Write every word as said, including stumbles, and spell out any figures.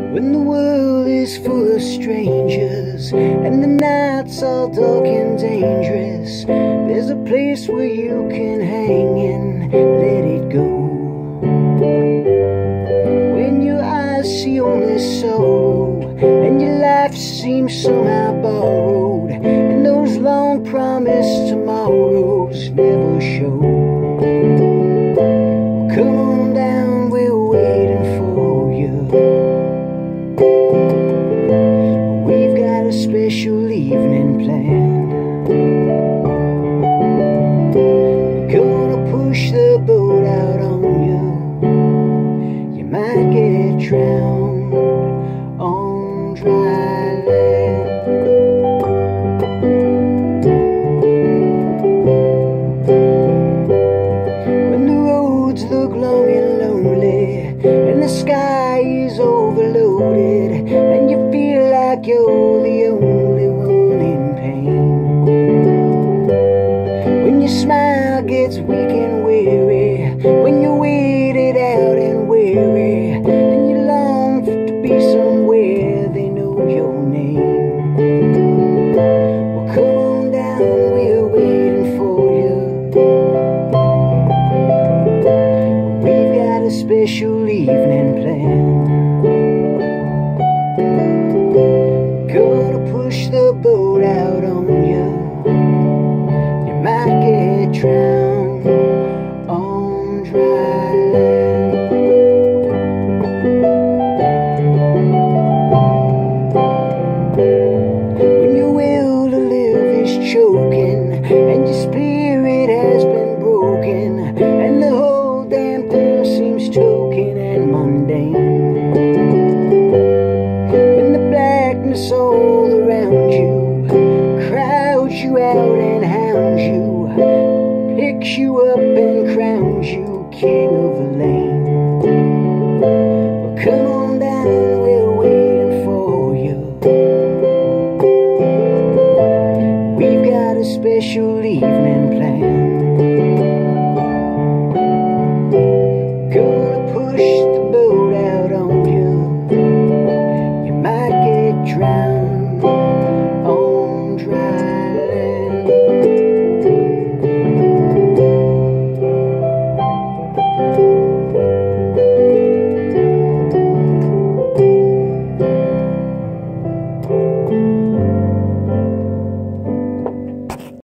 When the world is full of strangers and the nights all dark and dangerous, there's a place where you can hang and let it go. When your eyes see only sorrow and your life seems somehow borrowed, and those long promised tomorrows never show. Come on down, we're waiting for you. We've got a special evening planned. We're gonna push the boat out on you. You might get drowned on dry land. When the roads look long and lonely and the sky is overloaded and you feel like you're the only one in pain, when your smile gets weak and weary, when you're weighted out and weary, and you long to be somewhere they know your name, well, come on down, we're waiting for you. We've got a special evening planned. Gonna push the boat out on you. You might get drowned on dry land. When your will to live is choking and your spirit has been broken and the whole damn thing seems token and mundane, when the blackness all around you crowds you out and hounds you, picks you up and crowns you king of the land.